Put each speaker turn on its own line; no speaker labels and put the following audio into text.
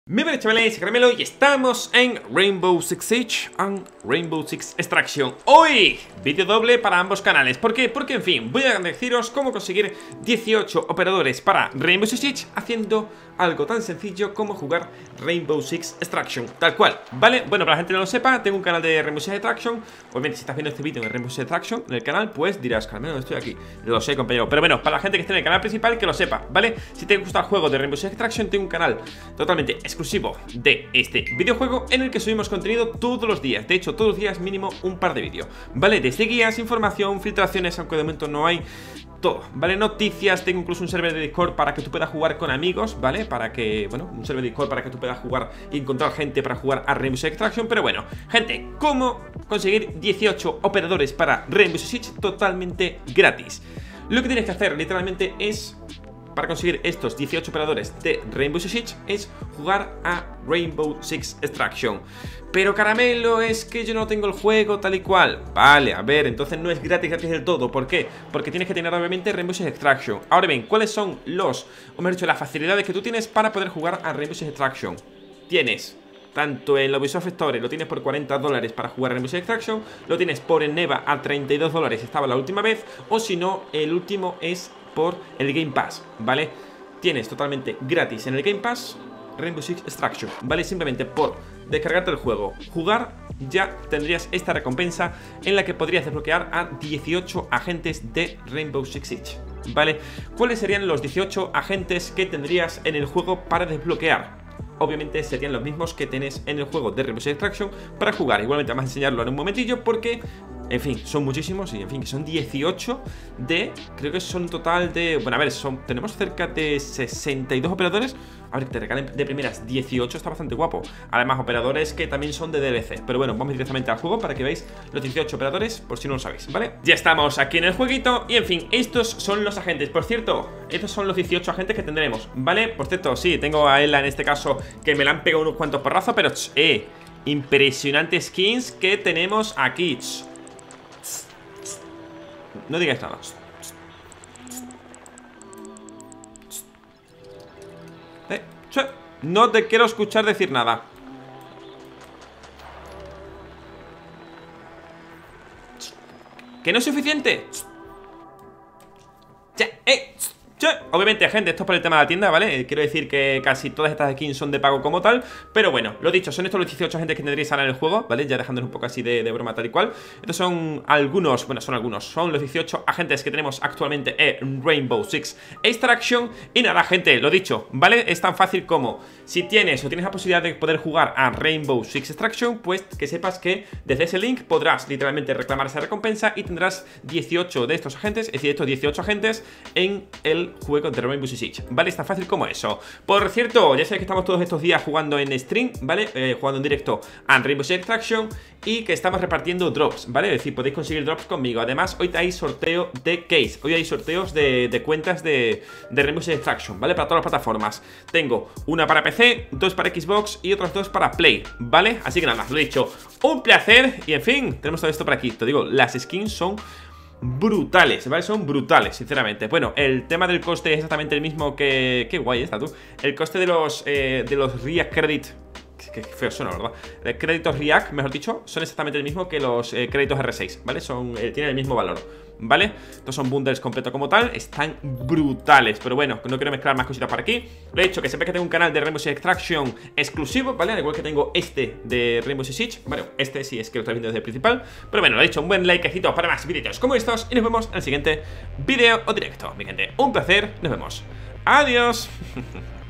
Muy bien, chavales, Caramelo, y estamos en Rainbow Six Siege and Rainbow Six Extraction. Hoy, vídeo doble para ambos canales. ¿Por qué? Porque, en fin, voy a deciros cómo conseguir 18 operadores para Rainbow Six Siege haciendo algo tan sencillo como jugar Rainbow Six Extraction, tal cual, ¿vale? Bueno, para la gente que no lo sepa, tengo un canal de Rainbow Six Extraction. Obviamente, si estás viendo este vídeo en Rainbow Six Extraction en el canal, pues dirás, Caramelo, estoy aquí. Lo sé, compañero. Pero bueno, para la gente que esté en el canal principal, que lo sepa, ¿vale? Si te gusta el juego de Rainbow Six Extraction, tengo un canal totalmente exclusivo de este videojuego en el que subimos contenido todos los días. De hecho, todos los días mínimo un par de vídeos, ¿vale? Desde guías, información, filtraciones, aunque de momento no hay todo, ¿vale? Noticias, tengo incluso un server de Discord para que tú puedas jugar con amigos, ¿vale? Para que, bueno, un server de Discord para que tú puedas jugar y encontrar gente para jugar a Rainbow Six Extraction. Pero bueno, gente, ¿cómo conseguir 18 operadores para Rainbow Six Siege totalmente gratis? Lo que tienes que hacer literalmente es, para conseguir estos 18 operadores de Rainbow Six Siege, es jugar a Rainbow Six Extraction. Pero Caramelo, es que yo no tengo el juego tal y cual. Vale, a ver, entonces no es gratis del todo. ¿Por qué? Porque tienes que tener obviamente Rainbow Six Extraction. Ahora bien, ¿cuáles son o mejor dicho, las facilidades que tú tienes para poder jugar a Rainbow Six Extraction? Tienes tanto en la Ubisoft Store, lo tienes por $40 para jugar a Rainbow Six Extraction. Lo tienes por Neva a $32, estaba la última vez. O si no, el último es por el Game Pass, ¿vale? Tienes totalmente gratis en el Game Pass Rainbow Six Extraction, ¿vale? Simplemente por descargarte el juego, jugar, ya tendrías esta recompensa en la que podrías desbloquear a 18 agentes de Rainbow Six Siege, ¿vale? ¿Cuáles serían los 18 agentes que tendrías en el juego para desbloquear? Obviamente serían los mismos que tenés en el juego de Rainbow Six Extraction para jugar. Igualmente vamos a enseñarlo en un momentillo porque, en fin, son muchísimos y, en fin, son 18 de... Creo que son un total de... Bueno, a ver, tenemos cerca de 62 operadores. A ver, que te regalen de primeras 18, está bastante guapo. Además, operadores que también son de DLC. Pero bueno, vamos directamente al juego para que veáis los 18 operadores, por si no lo sabéis, ¿vale? Ya estamos aquí en el jueguito y, en fin, estos son los agentes. Por cierto, estos son los 18 agentes que tendremos, ¿vale? Por cierto, sí, tengo a Ela en este caso, que me la han pegado unos cuantos porrazos, pero impresionantes skins que tenemos aquí. No digáis nada. No te quiero escuchar decir nada. ¿Que no es suficiente? Obviamente, gente, esto es por el tema de la tienda, ¿vale? Quiero decir que casi todas estas skins son de pago como tal. Pero bueno, lo dicho, son estos los 18 agentes que tendréis ahora en el juego, ¿vale? Ya dejándonos un poco así de broma tal y cual. Estos son algunos, bueno, son los 18 agentes que tenemos actualmente en Rainbow Six Extraction. Y nada, gente, lo dicho, ¿vale? Es tan fácil como, si tienes la posibilidad de poder jugar a Rainbow Six Extraction, pues que sepas que desde ese link podrás literalmente reclamar esa recompensa y tendrás 18 de estos agentes, es decir, estos 18 agentes en el juego de Rainbow Six Siege, ¿vale? Es tan fácil como eso. Por cierto, ya sabéis que estamos todos estos días jugando en stream, ¿vale? Jugando en directo a Rainbow Six Extraction y que estamos repartiendo drops, ¿vale? Es decir, podéis conseguir drops conmigo. Además, hoy hay sorteo de case. Hoy hay sorteos de cuentas de Rainbow Six Extraction, ¿vale? Para todas las plataformas. Tengo una para PC, dos para Xbox y otros dos para Play, ¿vale? Así que nada, lo he dicho, un placer. Y en fin, tenemos todo esto por aquí. Te digo, las skins son brutales, ¿vale? Son brutales, sinceramente. Bueno, el tema del coste es exactamente el mismo que... Qué guay está, tú. El coste de los React Credit, que feo suena, ¿verdad? Créditos React, mejor dicho, son exactamente el mismo que los créditos R6, ¿vale? Tienen el mismo valor, ¿vale? Estos son bundles completos como tal, están brutales. Pero bueno, no quiero mezclar más cositas por aquí. Lo he dicho, que siempre que tengo un canal de Rainbow Six Extraction exclusivo, ¿vale? Al igual que tengo este de Rainbow Six Siege. Bueno, este sí es que lo estoy viendo desde el principal. Pero bueno, lo he dicho, un buen likecito para más vídeos como estos. Y nos vemos en el siguiente vídeo o directo, mi gente. Un placer, nos vemos. Adiós.